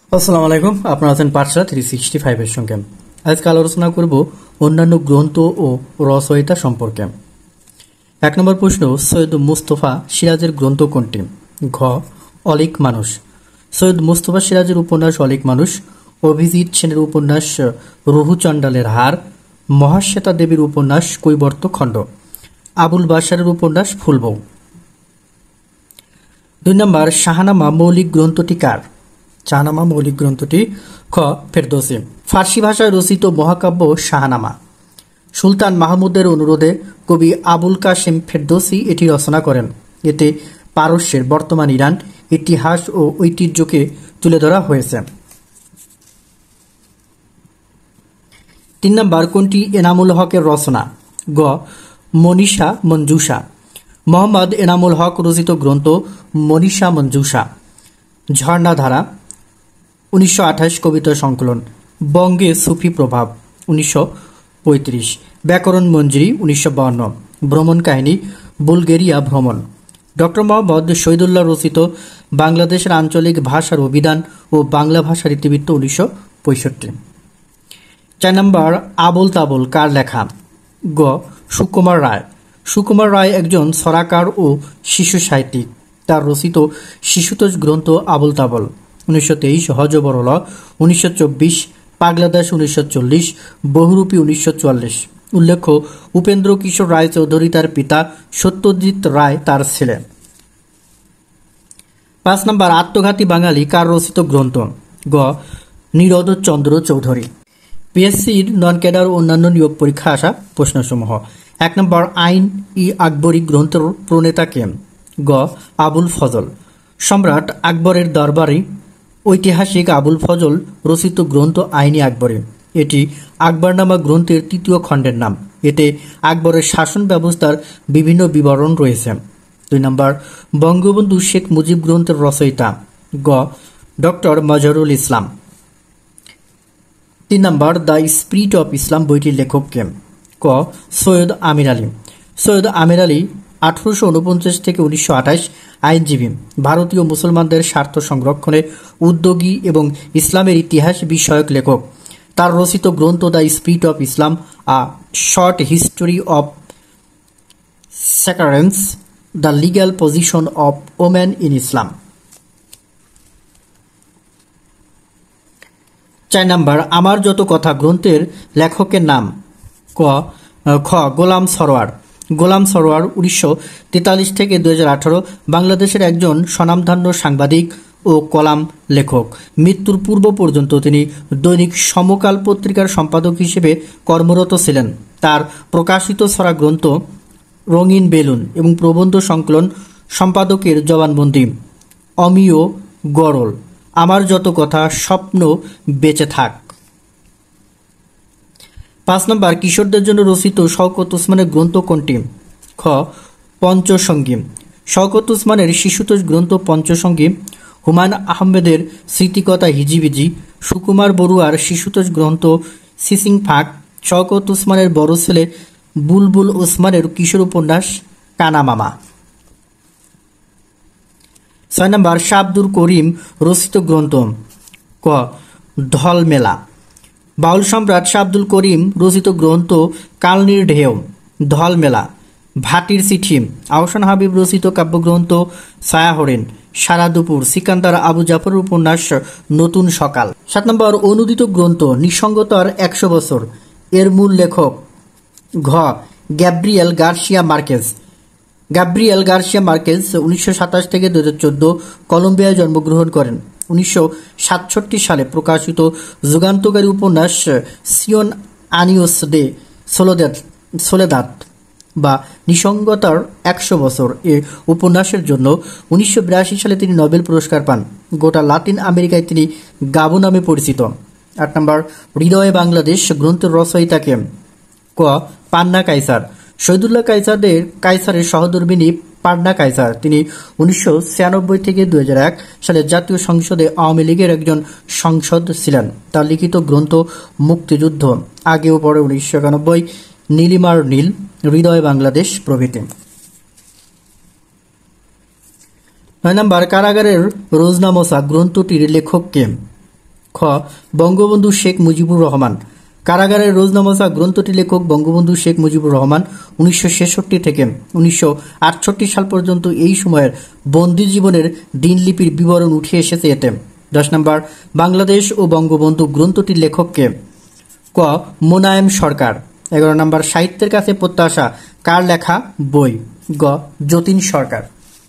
আসসালামু আলাইকুম, আপনারা আছেন পাঠশালা 365 এর সঙ্গে। আজকে আলোচনা করব অন্যান্য গ্রন্থ ও রচয়িতা সম্পর্কে। 1 নম্বর প্রশ্ন, সৈয়দ মুস্তফা সিরাজের গ্রন্থ কোনটি? ঘ. অলীক মানুষ। সৈয়দ মুস্তফা সিরাজের উপন্যাস অলীক মানুষ, অভিজিৎ সেনের উপন্যাস রঘু চণ্ডালের হার, মহাশ্বেতা দেবীর উপন্যাস কৈবর্ত খণ্ড, আবুল বাশারের উপন্যাস ফুলবউ। 2 নম্বর, শাহনামা মৌলিক গ্রন্থটি কার? শাহনামা মৌলিক গ্রন্থটি খ. ফেরদৌসী। ফার্সি ভাষায় রচিত মহাকাব্য শাহনামা। সুলতান মাহমুদের অনুরোধে কবি আবুল কাসেম ফেরদৌসী এটি রচনা করেন। এতে পারস্যের বর্তমান ইরান ইতিহাস ও ঐতিহ্যকে তুলে ধরা হয়েছে। 3 নম্বর, কোনটি এনামুল হকের রচনা? গ. মনীষা মঞ্জুষা। মোহাম্মদ এনামুল হক রচিত গ্রন্থ মনীষা মঞ্জুষা। ঝর্ণাধারা 1928 কবিতা সংকলন। বঙ্গে সুফি প্রভাব 1935। ব্যাকরণ মঞ্জরি 1952। ভ্রমণ কাহিনী বুলগেরিয়া ভ্রমণ। ডক্টর মোহাম্মদ শহীদুল্লাহ রচিত বাংলাদেশের আঞ্চলিক ভাষার অভিধান ও বাংলা ভাষার ইতিবৃত্ত 1965। 4 নম্বর, আবোল তাবোল কার লেখা? গ. সুকুমার রায়। সুকুমার রায় একজন ছড়াকার ও শিশু সাহিত্যিক। তার রচিত শিশুতোষ গ্রন্থ আবোল তাবোল 1923, হজবরল 1924, পাগলাদাস 1940, বহুরূপী 1944। উল্লেখ্য, উপেন্দ্র কিশোর রায় চৌধুরী তার পিতা, সত্যজিৎ রায় তার ছেলে। 5 নম্বর, আত্মঘাতী বাঙালি কার রচিত গ্রন্থ? গ. নীরদ চন্দ্র চৌধুরী। পিএসসির নন ক্যাডার ও অন্যান্য নিয়োগ পরীক্ষা আসা প্রশ্নসমূহ। 1 নম্বর, আইন ই আকবরী গ্রন্থের প্রণেতা কে? গ. আবুল ফজল। সম্রাট আকবরের দরবারে ঐতিহাসিক আবুল ফজল রচিত গ্রন্থ আইনি আকবরী। এটি আকবরনামা গ্রন্থের 3য় খণ্ডের নাম। এতে আকবরের শাসন ব্যবস্থার বিভিন্ন বিবরণ রয়েছে। 2 নম্বর, বঙ্গবন্ধু শেখ মুজিব গ্রন্থের রচয়িতা? গ. ডক্টর মজহারুল ইসলাম। 3 নম্বর, দ্য স্পিরিট অফ ইসলাম বইটির লেখক কে? ক. সৈয়দ আমির আলী। সৈয়দ আমির আলী 1849 থেকে 1928 আইনজীবী, ভারতীয় মুসলমানদের স্বার্থ সংরক্ষণে উদ্যোগী এবং ইসলামের ইতিহাস বিষয়ক লেখক। তার রচিত গ্রন্থ the spirit of Islam, a short history of Saracens, the legal position of women in Islam. 4 নম্বর, আমার যত কথা গ্রন্থের লেখকের নাম? খ. গোলাম সরোয়ার। গোলাম সরোয়ার 1943 থেকে 2018 বাংলাদেশের একজন স্বনামধন্য সাংবাদিক ও কলাম লেখক। মৃত্যুর পূর্ব পর্যন্ত তিনি দৈনিক সমকাল পত্রিকার সম্পাদক হিসেবে কর্মরত ছিলেন। তার প্রকাশিত ছড়া গ্রন্থ রঙিন বেলুন এবং প্রবন্ধ সংকলন সম্পাদকের জবানবন্দি, অমিয় গরল, আমার যত কথা, স্বপ্ন, বেঁচে থাক। 5 নম্বর, কিশোরদের জন্য রচিত শওকত ওসমানের গ্রন্থ কোনটি? খ. পঞ্চসঙ্গী। শওকত ওসমানের শিশুতোষ গ্রন্থ পঞ্চসঙ্গী, হুমায়ুন আহমেদের স্মৃতিকথা হিজিবিজি, সুকুমার বড়ুয়ার শিশুতোষ গ্রন্থ সিসিং ফাঁক, শওকত ওসমানের বড় ছেলে বুলবুল ওসমানের কিশোর উপন্যাস কানামামা। 6 নম্বর, শাহ আব্দুল করিম রচিত গ্রন্থ? ক. ঢলমেলা। বাউল সম্রাট শাহ আব্দুল করিম রচিত গ্রন্থ কালনির ঢেউ, ঢলমেলা, ভাটির চিঠি। আহসান হাবিব রচিত কাব্যগ্রন্থ ছায়া হরিণ, সারা দুপুর। সিকান্দার আবু জাফরের উপন্যাস নতুন সকাল। 7 নম্বর, অনুদিত গ্রন্থ নিঃসঙ্গতার 100 বছর এর মূল লেখক? ঘ. Gabriel Garcia Marquez. Gabriel Garcia Marquez 1927 থেকে 2014 কলম্বিয়ায় জন্মগ্রহণ করেন। 1967 সালে প্রকাশিত যুগান্তকারী উপন্যাস সিয়ন আনিওস দে সোলেদাদ বা নিঃসঙ্গতার 100 বছর এ উপন্যাসের জন্য 1982 সালে তিনি নোবেল পুরস্কার পান। গোটা লাতিন আমেরিকায় তিনি গাবো নামে পরিচিত। 8 নম্বর, হৃদয়ে বাংলাদেশ গ্রন্থের রচয়িতাকে? ক. পান্না কাইসার। শহীদুল্লাহ কাইসারের সহধর্মিণী পান্না কাইসার। তিনি 1996 থেকে 2001 সালে জাতীয় সংসদে আওয়ামী লীগের একজন সংসদ ছিলেন। তার লিখিত গ্রন্থ মুক্তিযুদ্ধ, আগে ও পরে 1991, নীলিমার নীল, হৃদয় বাংলাদেশ প্রভৃতি। 9 নম্বর, কারাগারের রোজনামসা গ্রন্থটির লেখক কে? ক. খ বঙ্গবন্ধু শেখ মুজিবুর রহমান। কারাগারের রোজনামচা গ্রন্থটি লেখক বঙ্গবন্ধু শেখ মুজিবুর রহমান 1966 থেকে 1968 সাল পর্যন্ত এই সময়ের বন্দি জীবনের দিনলিপির বিবরণ উঠে এসেছে এতে। 10 নম্বর বাংলাদেশ ও বঙ্গবন্ধু গ্রন্থটির লেখককে? ক মোনায়েম সরকার। 11 নম্বর সাহিত্যের কাছে প্রত্যাশা কার লেখা বই? গ যতীন সরকার।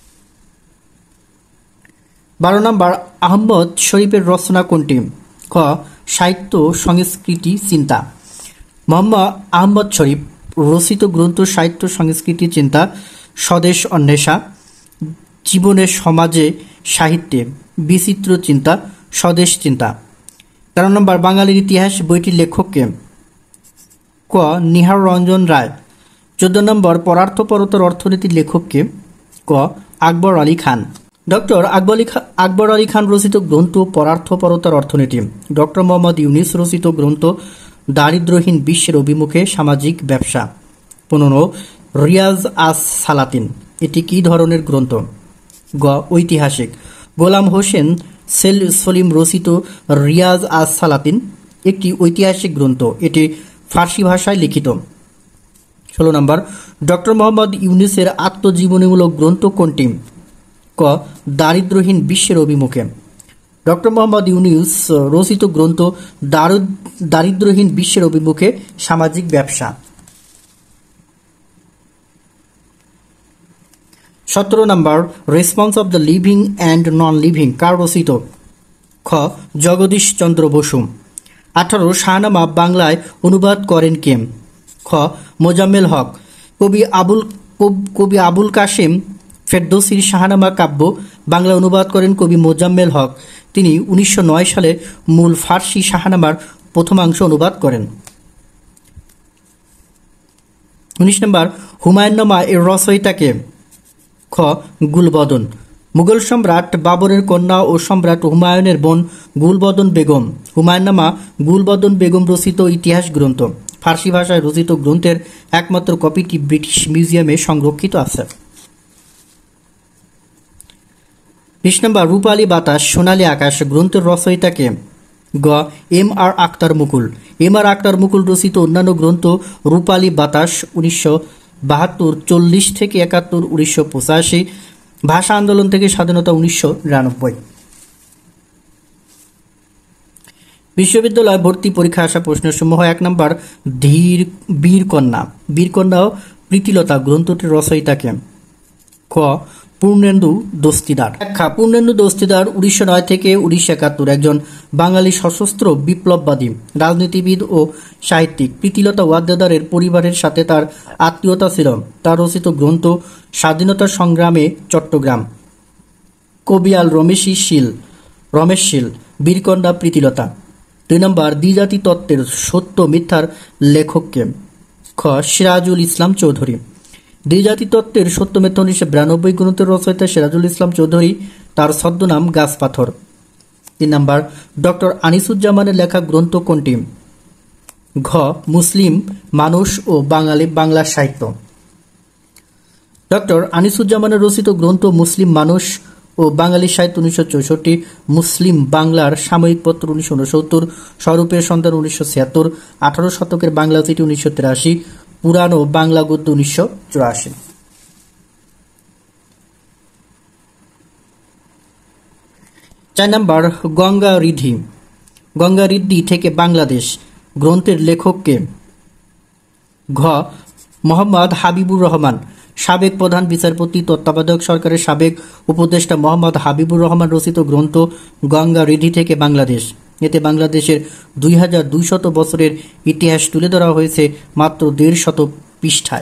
12 নম্বর আহমদ শরীফের রচনা কোনটি? খ সাহিত্য সংস্কৃতি চিন্তা। মোহাম্মদ আহমদ শরীফ রচিত গ্রন্থ সাহিত্য সংস্কৃতি চিন্তা, স্বদেশ অন্বেষা, জীবনে সমাজে সাহিত্যে বিচিত্র চিন্তা, স্বদেশ চিন্তা। 13 নম্বর বাঙালির ইতিহাস বইটির লেখককে? ক নিহার রঞ্জন রায়। 14 নম্বর পরার্থপরতার অর্থনীতির লেখককে? ক আকবর আলী খান। ডক্টর আকবর আলী খান রচিত গ্রন্থ পরার্থপরতার অর্থনীতি। ডক্টর মোহাম্মদ ইউনিস রচিত গ্রন্থ দারিদ্র্যহীন বিশ্বের অভিমুখে সামাজিক ব্যবসা। 15 রিয়াজ আস সালাতিন এটি কি ধরনের গ্রন্থ? গ ঐতিহাসিক। গোলাম হোসেন সলিম রচিত রিয়াজ আস সালাতিন একটি ঐতিহাসিক গ্রন্থ, এটি ফার্সি ভাষায় লিখিত। 16 নম্বর ডক্টর মোহাম্মদ ইউনিসের আত্মজীবনীমূলক গ্রন্থ কোনটি? ক দারিদ্র্যহীন বিশ্বের অভিমুখে। ডক্টর মোহাম্মদ ইউনুস রচিত গ্রন্থ দারিদ্র্যহীন বিশ্বের অভিমুখে সামাজিক ব্যবসা। 17 নম্বর response of the living and non living কার রচিত? খ জগদীশ চন্দ্র বসু। 18 শাহনামা বাংলায় অনুবাদ করেন কে? খ মোজাম্মেল হক। কবি আবুল কাশেম ফেরদৌসির শাহনামা কাব্য বাংলা অনুবাদ করেন কবি মোজাম্মেল হক। তিনি 1909 সালে মূল ফার্সি শাহনামার প্রথমাংশ অনুবাদ করেন। 19 নম্বর হুমায়ুন্নামা এর রচয়িতাকে? খ গুলবদন। মুঘল সম্রাট বাবরের কন্যা ও সম্রাট হুমায়ুনের বোন গুলবদন বেগম। হুমায়ুন্নামা গুলবদন বেগম রচিত ইতিহাস গ্রন্থ। ফার্সি ভাষায় রচিত গ্রন্থের একমাত্র কপিটি ব্রিটিশ মিউজিয়ামে সংরক্ষিত আছে। 20 নম্বর রূপালী বাতাস সোনালী আকাশ গ্রন্থের রচয়িতাকে? গ M R Akhtar Mukul. M R Akhtar Mukul রচিত অন্যান্য গ্রন্থ রূপালী বাতাস 1972, 40 থেকে 71, 1985, ভাষা আন্দোলন থেকে স্বাধীনতা 1999। বিশ্ববিদ্যালয় ভর্তি পরীক্ষা আসা প্রশ্নসমূহ। 1 নম্বর বীরকন্যা। বীরকন্যা প্রীতিলতা গ্রন্থটির রচয়িতাকে? খ পূর্ণেন্দু দস্তিদার। ব্যাখ্যা পূর্ণেন্দু দস্তিদার 1909 থেকে 1971 একজন বাঙালি সশস্ত্র বিপ্লববাদী রাজনীতিবিদ ও সাহিত্যিক। প্রীতিলতা ওয়াদ্দেদারের পরিবারের সাথে তার আত্মীয়তা ছিল। তার রচিত গ্রন্থ স্বাধীনতা সংগ্রামে চট্টগ্রাম, কবিয়াল রমেশ শীল, বীরকন্যা প্রীতিলতা। 2 নম্বর দ্বিজাতি তত্ত্বের সত্য মিথ্যার লেখককে? খ সিরাজুল ইসলাম চৌধুরী। দ্বিজাতি তত্ত্বের সত্য মিথ্যা 1992 গ্রন্থের রচয়িতা সিরাজুল ইসলাম চৌধুরী, তার ছদ্মনাম গাছপাথর। 3 নম্বর ডক্টর আনিসুজ্জামানের লেখা গ্রন্থ কোনটি? ঘ মুসলিম মানুষ ও বাংলা সাহিত্য। ডক্টর আনিসুজ্জামানের রচিত গ্রন্থ মুসলিম মানুষ ও বাঙালি সাহিত্য 1964, মুসলিম বাংলার সাময়িক পত্র 1969, স্বরূপের সন্ধান 1976, 18 শতকের বাংলা চিঠি 1983, পুরানো বাংলা গদ্য 1984। 4 নম্বর গঙ্গা রিদ্ধি থেকে বাংলাদেশ গ্রন্থের লেখককে? ঘ মোহাম্মদ হাবিবুর রহমান। সাবেক প্রধান বিচারপতি তত্ত্বাবধায়ক সরকারের সাবেক উপদেষ্টা মোহাম্মদ হাবিবুর রহমান রচিত গ্রন্থ গঙ্গা রিদ্ধি থেকে বাংলাদেশ। এতে বাংলাদেশের 2200 বছরের ইতিহাস তুলে ধরা হয়েছে মাত্র 150 পৃষ্ঠায়।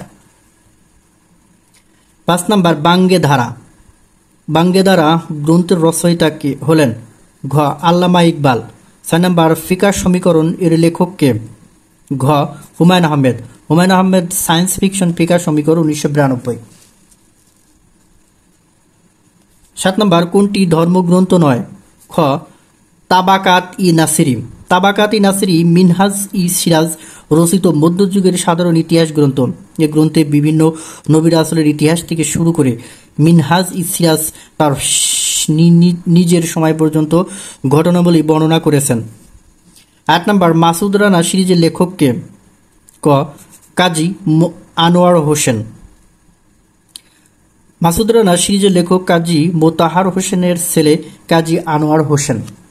5 নম্বর বাঙ্গে ধারা গ্রন্থের রচয়িতা কে হলেন? ঘ আল্লামা ইকবাল। 6 নম্বর ফিকাহ সমীকরণ এর লেখককে? ঘ হুমায়ুন আহমেদ সায়েন্স ফিকশন ফিকাহ সমীকরণ 1992। 7 নম্বর কোনটি ধর্মগ্রন্থ নয়? খ তাবাকাত ই নাসিরি মিনহাজ ই সিরাজ রচিত মধ্যযুগের সাধারণ ইতিহাস গ্রন্থ। এ গ্রন্থে বিভিন্ন নবী রাসূলের ইতিহাস থেকে শুরু করে মিনহাজ ই সিরাজ তার নিজের সময় পর্যন্ত ঘটনাবলী বর্ণনা করেছেন। 8 নম্বর, মাসুদ রানা সিরিজের লেখককে? ক. কাজী আনোয়ার হোসেন। মাসুদ রানা সিরিজের লেখক কাজী মোতাহার হোসেনের ছেলে কাজী আনোয়ার হোসেন।